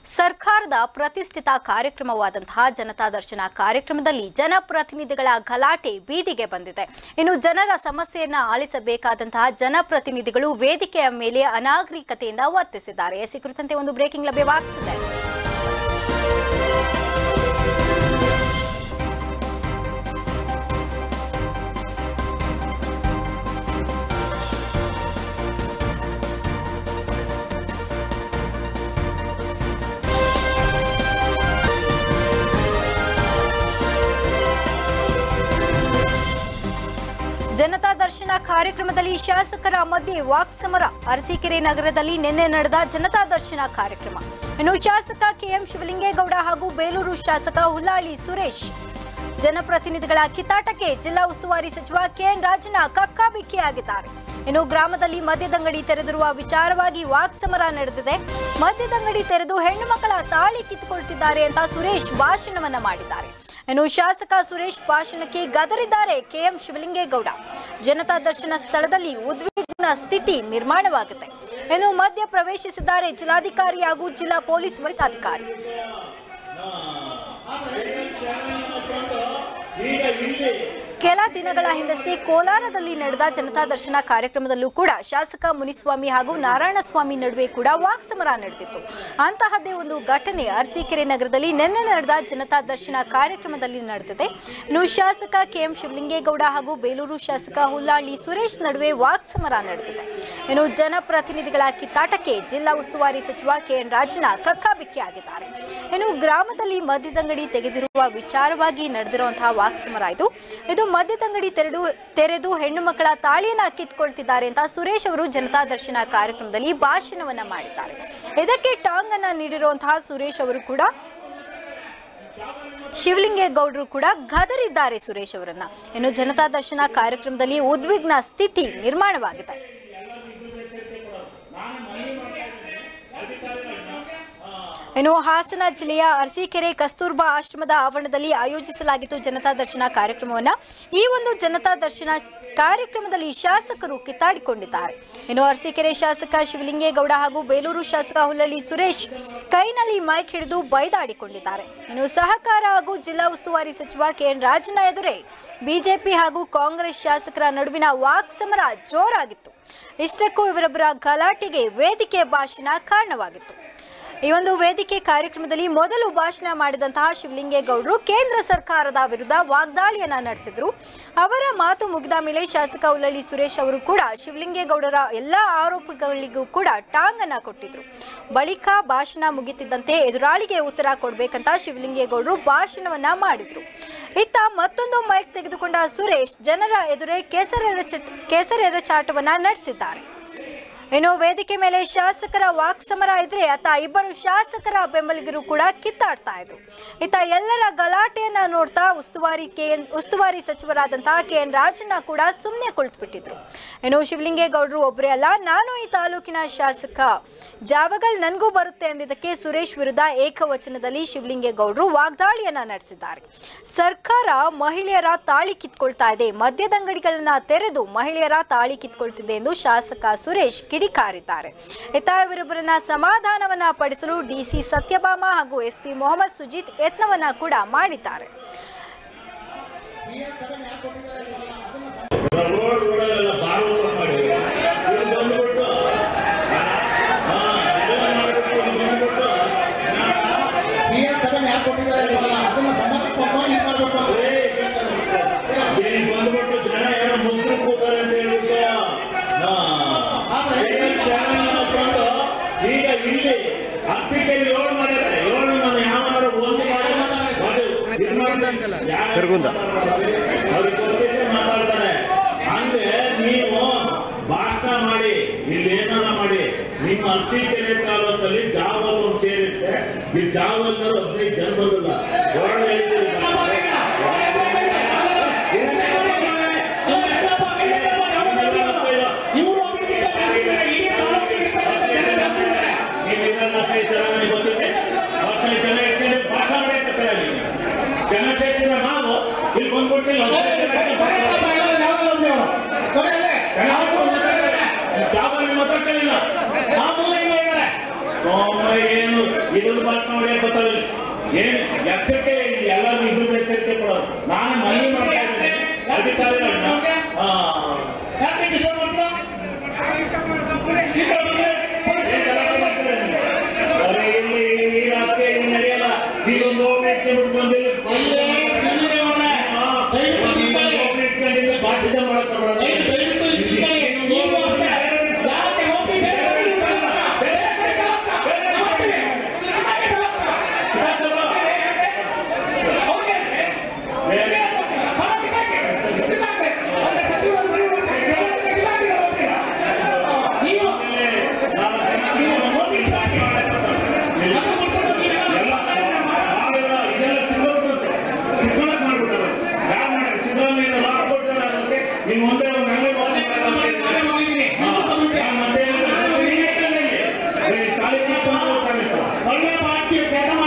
ಸರ್ಕಾರದ ಪ್ರತಿಷ್ಠಿತ ಕಾರ್ಯಕ್ರಮವಾದಂತಹ ಜನತಾ ದರ್ಶನ ಕಾರ್ಯಕ್ರಮದಲ್ಲಿ ಜನಪ್ರತಿನಿಧಿಗಳ ಗಲಾಟೆ ಬೀದಿಗೆ ಬಂದಿದೆ. ಇನ್ನು ಜನರ ಸಮಸ್ಯೆಯನ್ನ ಆಲಿಸಬೇಕಾದಂತಹ ಜನಪ್ರತಿನಿಧಿಗಳು ವೇದಿಕೆಯ ಮೇಲೆ ಅನಾಗರಿಕತೆಯಿಂದ ವರ್ತಿಸಿದ್ದಾರೆ. ಈ ಕುರಿತಂತೆ ಒಂದು ಬ್ರೇಕಿಂಗ್ ಲಭ್ಯವಾಗುತ್ತಿದೆ. ಜನತಾ ದರ್ಶನ ಕಾರ್ಯಕ್ರಮದಲ್ಲಿ ಶಾಸಕರ ಮಧ್ಯೆ ವಾಕ್ಸಮರ. ಅರಸೀಕೆರೆ ನಗರದಲ್ಲಿ ನಿನ್ನೆ ನಡೆದ ಜನತಾ ದರ್ಶನ ಕಾರ್ಯಕ್ರಮ. ಇನ್ನು ಶಾಸಕ ಕೆಎಂ ಶಿವಲಿಂಗೇಗೌಡ ಹಾಗೂ ಬೇಲೂರು ಶಾಸಕ ಹುಲ್ಲಾಳಿ ಸುರೇಶ್ ಜನಪ್ರತಿನಿಧಿಗಳ ಕಿತ್ತಾಟಕ್ಕೆ ಜಿಲ್ಲಾ ಉಸ್ತುವಾರಿ ಸಚಿವ ಕೆಎನ್ ರಾಜಣ್ಣ ಕಕ್ಕಾಬಿಕ್ಕಿಯಾಗಿದ್ದಾರೆ. ಇನ್ನು ಗ್ರಾಮದಲ್ಲಿ ಮದ್ಯದಂಗಡಿ ತೆರೆದಿರುವ ವಿಚಾರವಾಗಿ ವಾಕ್ಸಮರ ನಡೆದಿದೆ. ಮದ್ಯದಂಗಡಿ ತೆರೆದು ಹೆಣ್ಣು ಮಕ್ಕಳ ತಾಳಿ ಕಿತ್ತುಕೊಳ್ತಿದ್ದಾರೆ ಅಂತ ಸುರೇಶ್ ಭಾಷಣವನ್ನ ಮಾಡಿದ್ದಾರೆ. ಇನ್ನು ಶಾಸಕ ಸುರೇಶ್ ಭಾಷಣಕ್ಕೆ ಗದರಿದ್ದಾರೆ ಕೆಎಂ ಶಿವಲಿಂಗೇಗೌಡ. ಜನತಾ ದರ್ಶನ ಸ್ಥಳದಲ್ಲಿ ಉದ್ವಿಗ್ನ ಸ್ಥಿತಿ ನಿರ್ಮಾಣವಾಗಿದೆ. ಇನ್ನು ಮಧ್ಯ ಪ್ರವೇಶಿಸಿದ್ದಾರೆ ಜಿಲ್ಲಾಧಿಕಾರಿ ಹಾಗೂ ಜಿಲ್ಲಾ ಪೊಲೀಸ್ ವರಿಷ್ಠಾಧಿಕಾರಿ. ಕೆಲ ದಿನಗಳ ಹಿಂದಷ್ಟೇ ಕೋಲಾರದಲ್ಲಿ ನಡೆದ ಜನತಾ ದರ್ಶನ ಕಾರ್ಯಕ್ರಮದಲ್ಲೂ ಕೂಡ ಶಾಸಕ ಮುನಿಸ್ವಾಮಿ ಹಾಗೂ ನಾರಾಯಣಸ್ವಾಮಿ ನಡುವೆ ಕೂಡ ವಾಕ್ಸಮರ ನಡೆದಿತ್ತು. ಅಂತಹದ್ದೇ ಒಂದು ಘಟನೆ ಅರಸೀಕೆರೆ ನಗರದಲ್ಲಿ ನಿನ್ನೆ ನಡೆದ ಜನತಾ ದರ್ಶನ ಕಾರ್ಯಕ್ರಮದಲ್ಲಿ ನಡೆದಿದೆ. ಇನ್ನು ಶಾಸಕ ಕೆಎಂ ಶಿವಲಿಂಗೇಗೌಡ ಹಾಗೂ ಬೇಲೂರು ಶಾಸಕ ಹುಲ್ಲಾಳಿ ಸುರೇಶ್ ನಡುವೆ ವಾಕ್ಸಮರ ನಡೆದಿದೆ. ಇನ್ನು ಜನಪ್ರತಿನಿಧಿಗಳ ಕಿತ್ತಾಟಕ್ಕೆ ಜಿಲ್ಲಾ ಉಸ್ತುವಾರಿ ಸಚಿವ ಕೆಎನ್ ರಾಜಣ್ಣ ಕಕ್ಕಾಬಿಕ್ಕಿಯಾಗಿದ್ದಾರೆ. ಇನ್ನು ಗ್ರಾಮದಲ್ಲಿ ಮದ್ಯದಂಗಡಿ ತೆಗೆದಿರುವ ವಿಚಾರವಾಗಿ ನಡೆದಿರುವಂತಹ ವಾಕ್ಸಮರ ಇದು ಮದ್ಯದಂಗಡಿ ತೆರೆದು ಹೆಣ್ಣು ಮಕ್ಕಳ ತಾಳಿಯನ್ನ ಕಿತ್ಕೊಳ್ತಿದ್ದಾರೆ ಅಂತ ಸುರೇಶ್ ಅವರು ಜನತಾ ದರ್ಶನ ಕಾರ್ಯಕ್ರಮದಲ್ಲಿ ಭಾಷಣವನ್ನ ಮಾಡಿದ್ದಾರೆ. ಇದಕ್ಕೆ ಟಾಂಗ್ ಅನ್ನ ನೀಡಿರುವಂತಹ ಸುರೇಶ್ ಅವರು ಕೂಡ ಶಿವಲಿಂಗೇಗೌಡರು ಕೂಡ ಗದರಿದ್ದಾರೆ ಸುರೇಶ್ ಅವರನ್ನ. ಇನ್ನು ಜನತಾ ದರ್ಶನ ಕಾರ್ಯಕ್ರಮದಲ್ಲಿ ಉದ್ವಿಗ್ನ ಸ್ಥಿತಿ ನಿರ್ಮಾಣವಾಗಿದೆ. ಇನ್ನು ಹಾಸನ ಜಿಲ್ಲೆಯ ಅರಸೀಕೆರೆ ಕಸ್ತೂರ್ಬಾ ಆಶ್ರಮದ ಆವರಣದಲ್ಲಿ ಆಯೋಜಿಸಲಾಗಿತ್ತು ಜನತಾ ದರ್ಶನ ಕಾರ್ಯಕ್ರಮವನ್ನ. ಈ ಒಂದು ಜನತಾ ದರ್ಶನ ಕಾರ್ಯಕ್ರಮದಲ್ಲಿ ಶಾಸಕರು ಕಿತ್ತಾಡಿಕೊಂಡಿದ್ದಾರೆ. ಇನ್ನು ಅರಸೀಕೆರೆ ಶಾಸಕ ಶಿವಲಿಂಗೇಗೌಡ ಹಾಗೂ ಬೇಲೂರು ಶಾಸಕ ಹುಲ್ಲಾಳಿ ಸುರೇಶ್ ಕೈನಲ್ಲಿ ಮೈಕ್ ಹಿಡಿದು ಬೈದಾಡಿಕೊಂಡಿದ್ದಾರೆ. ಇನ್ನು ಸಹಕಾರ ಹಾಗೂ ಜಿಲ್ಲಾ ಉಸ್ತುವಾರಿ ಸಚಿವ ಕೆಎನ್ ರಾಜಣ್ಣ ಎದುರೇ ಬಿಜೆಪಿ ಹಾಗೂ ಕಾಂಗ್ರೆಸ್ ಶಾಸಕರ ನಡುವಿನ ವಾಕ್ಸಮರ ಜೋರಾಗಿತ್ತು. ಇಷ್ಟಕ್ಕೂ ಇವರೊಬ್ಬರ ಗಲಾಟೆಗೆ ವೇದಿಕೆ ಭಾಷಣ ಕಾರಣವಾಗಿತ್ತು. ಈ ಒಂದು ವೇದಿಕೆ ಕಾರ್ಯಕ್ರಮದಲ್ಲಿ ಮೊದಲು ಭಾಷಣ ಮಾಡಿದಂತಹ ಶಿವಲಿಂಗೇಗೌಡರು ಕೇಂದ್ರ ಸರ್ಕಾರದ ವಿರುದ್ಧ ವಾಗ್ದಾಳಿಯನ್ನ ನಡೆಸಿದ್ರು. ಅವರ ಮಾತು ಮುಗಿದ ಮೇಲೆ ಶಾಸಕ ಹುಲ್ಲಾಳಿ ಸುರೇಶ್ ಅವರು ಕೂಡ ಶಿವಲಿಂಗೇಗೌಡರ ಎಲ್ಲಾ ಆರೋಪಗಳಿಗೂ ಕೂಡ ಟಾಂಗ್ ಅನ್ನ ಕೊಟ್ಟಿದ್ರು. ಬಳಿಕ ಭಾಷಣ ಮುಗಿತಿದ್ದಂತೆ ಎದುರಾಳಿಗೆ ಉತ್ತರ ಕೊಡ್ಬೇಕಂತ ಶಿವಲಿಂಗೇಗೌಡರು ಭಾಷಣವನ್ನ ಮಾಡಿದ್ರು. ಇತ್ತ ಮತ್ತೊಂದು ಮೈಕ್ ತೆಗೆದುಕೊಂಡ ಸುರೇಶ್ ಜನರ ಎದುರೇ ಕೆಸರೆರಚಾಟವನ್ನ ನಡೆಸಿದ್ದಾರೆ. ಇನ್ನು ವೇದಿಕೆ ಮೇಲೆ ಶಾಸಕರ ವಾಕ್ಸಮರ ಇದ್ರೆ ಅತ್ತ ಇಬ್ಬರು ಶಾಸಕರ ಬೆಂಬಲಿಗರು ಕೂಡ ಕಿತ್ತಾಡ್ತಾ ಇದ್ರು. ಇತ್ತ ಎಲ್ಲರ ಗಲಾಟೆಯನ್ನ ನೋಡ್ತಾ ಉಸ್ತುವಾರಿ ಸಚಿವರಾದಂತಹ ಕೆಎನ್ ರಾಜಣ್ಣ ಕೂಡ ಸುಮ್ಮನೆ ಕುಳಿತುಬಿಟ್ಟಿದ್ರು. ಇನ್ನು ಶಿವಲಿಂಗೇಗೌಡರು ಒಬ್ಬರೇ ಅಲ್ಲ, ನಾನು ಈ ತಾಲೂಕಿನ ಶಾಸಕ, ಜಾವಗಲ್ ನನಗೂ ಬರುತ್ತೆ ಎಂದಿದ್ದಕ್ಕೆ ಸುರೇಶ್ ವಿರುದ್ಧ ಏಕವಚನದಲ್ಲಿ ಶಿವಲಿಂಗೇಗೌಡರು ವಾಗ್ದಾಳಿಯನ್ನ ನಡೆಸಿದ್ದಾರೆ. ಸರ್ಕಾರ ಮಹಿಳೆಯರ ತಾಳಿ ಕಿತ್ಕೊಳ್ತಾ ಇದೆ, ಮದ್ಯದಂಗಡಿಗಳನ್ನ ತೆರೆದು ಮಹಿಳೆಯರ ತಾಳಿ ಕಿತ್ಕೊಳ್ತಿದೆ ಎಂದು ಶಾಸಕ ಸುರೇಶ್ ಕಿಡಿಕಾರಿದ್ದಾರೆ. ಇತ್ತ ಇವರಿಬ್ಬರನ್ನ ಸಮಾಧಾನವನ್ನ ಪಡಿಸಲು ಡಿಸಿ ಸತ್ಯಭಾಮ ಹಾಗೂ ಎಸ್ಪಿ ಮೊಹಮ್ಮದ್ ಸುಜಿತ್ ಯತ್ನವನ್ನ ಕೂಡ ಮಾಡಿದ್ದಾರೆ. ಮಾತಾಡ್ತಾರೆ ಅಂದ್ರೆ ನೀವು ಭಾಷಣ ಮಾಡಿ ಇಲ್ಲೇನಾರ ಮಾಡಿ. ನಿಮ್ಮ ಅರಸೀಕೆರೆ ತಾಲೂಕಲ್ಲಿ ಜಾವಲ್ ಒಂದು ಸೇರಿರುತ್ತೆ. ಈ ಜಾವಲ್ 15 ಜನ ಬಂದಿಲ್ಲ. ಜನಶಕ್ತಿನ ನಾವು ಇಲ್ಲಿ ಬಂದ್ಬಿಟ್ಟಿಲ್ಲ. ಜಾಬಲ್ಲಿ ಮಾತಾಡ್ತಿಲ್ಲ. ಏನು ಇದೊಂದು ಭಾಷಣ ಹೊಡೆಯಕ್ಕೆ ಗೊತ್ತಾಗಲ್ಲ ಏನು ಎಚ್ಚರಿಕೆ ಎಲ್ಲರೂ ಇದ್ರ ಎಚ್ಚರಿಕೆ ಕೊಡೋದು. ನಾನು ಮನವಿ ಮಾಡ್ತಾ ಇದ್ದೇನೆ ಅಧಿಕಾರಿಗಳನ್ನ ಇಲ್ಲಿ ಈ ರಾಜಕೀಯ ನಡೆಯಲ್ಲ. ಈಗೊಂದು ಭಾಷಿತ ಮಾಡಕ್ಕೆ ಒಳ್ಳೆ